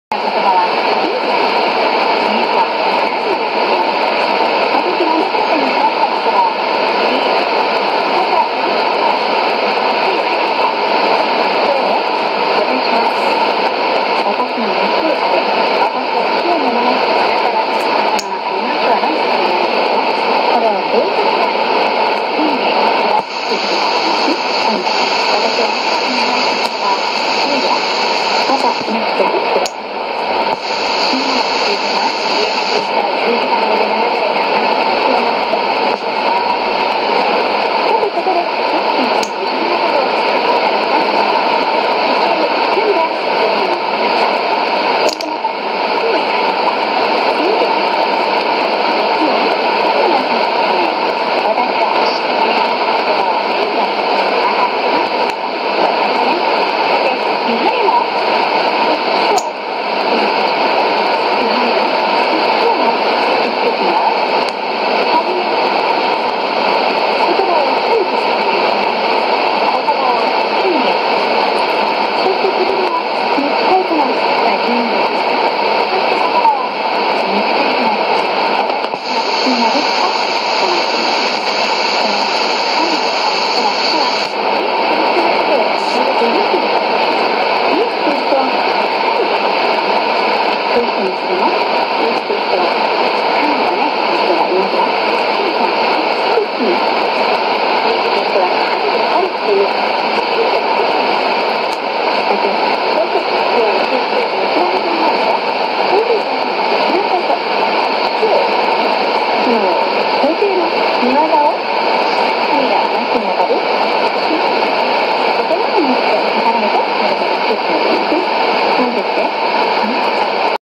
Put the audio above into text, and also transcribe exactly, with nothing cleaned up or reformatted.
言葉は、いいです。猫は、ラジオを聞く。私があなたに出会ったことは、いいです。また、いいですか？いいですか？そうね。私は、私の熱を食べ、私を好きなもの、だから、あなたの中には今日は何が気になるんですか？これをどういうことか。いいね。は、いいですか？うん。私はあなたに話すことは、いいや。また、ネクストブックです。